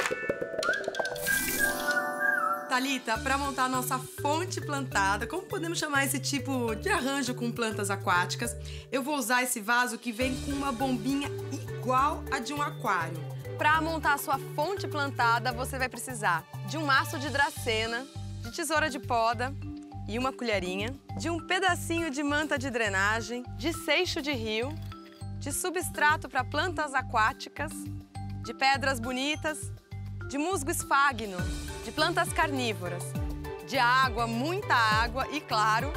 Thalita, para montar a nossa fonte plantada, como podemos chamar esse tipo de arranjo com plantas aquáticas, eu vou usar esse vaso que vem com uma bombinha igual a de um aquário. Para montar a sua fonte plantada, você vai precisar de um maço de dracena, de tesoura de poda e uma colherinha, de um pedacinho de manta de drenagem, de seixo de rio, de substrato para plantas aquáticas, de pedras bonitas, de musgo esfagno, de plantas carnívoras, de água, muita água e, claro,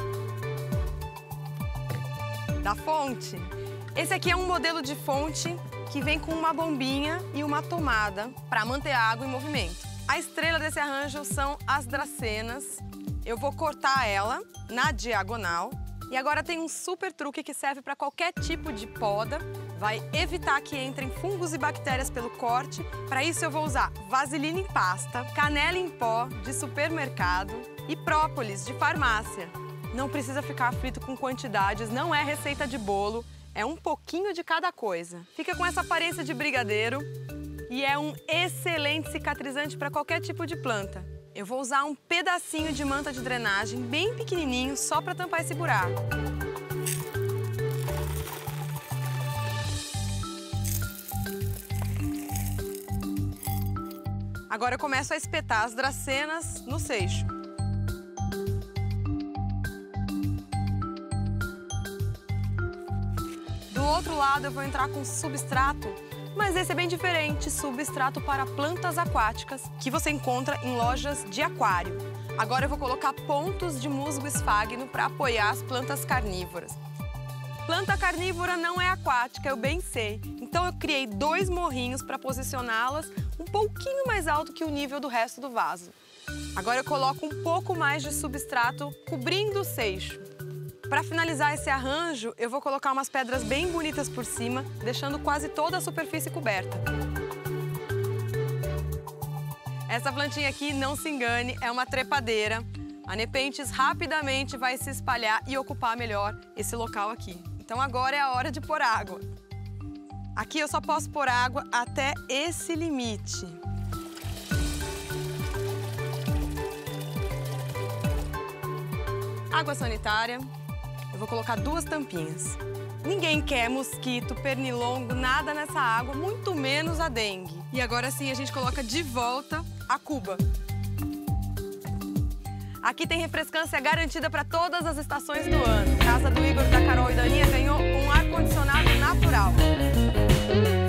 da fonte. Esse aqui é um modelo de fonte que vem com uma bombinha e uma tomada para manter a água em movimento. A estrela desse arranjo são as dracenas. Eu vou cortar ela na diagonal. E agora tem um super truque que serve para qualquer tipo de poda. Vai evitar que entrem fungos e bactérias pelo corte. Para isso eu vou usar vaselina em pasta, canela em pó de supermercado e própolis de farmácia. Não precisa ficar aflito com quantidades, não é receita de bolo, é um pouquinho de cada coisa. Fica com essa aparência de brigadeiro e é um excelente cicatrizante para qualquer tipo de planta. Eu vou usar um pedacinho de manta de drenagem bem pequenininho só para tampar esse buraco. Agora eu começo a espetar as dracenas no seixo. Do outro lado eu vou entrar com substrato, mas esse é bem diferente, substrato para plantas aquáticas, que você encontra em lojas de aquário. Agora eu vou colocar pontos de musgo esfagno para apoiar as plantas carnívoras. Planta carnívora não é aquática, eu bem sei. Então eu criei 2 morrinhos para posicioná-las um pouquinho mais alto que o nível do resto do vaso. Agora eu coloco um pouco mais de substrato cobrindo o seixo. Para finalizar esse arranjo, eu vou colocar umas pedras bem bonitas por cima, deixando quase toda a superfície coberta. Essa plantinha aqui, não se engane, é uma trepadeira. A Nepenthes rapidamente vai se espalhar e ocupar melhor esse local aqui. Então agora é a hora de pôr água. Aqui eu só posso pôr água até esse limite. Água sanitária. Eu vou colocar 2 tampinhas. Ninguém quer mosquito, pernilongo, nada nessa água, muito menos a dengue. E agora sim a gente coloca de volta a cuba. Aqui tem refrescância garantida para todas as estações do ano. Casa do Igor, da Carol e da Aninha ganhou um ar-condicionado natural.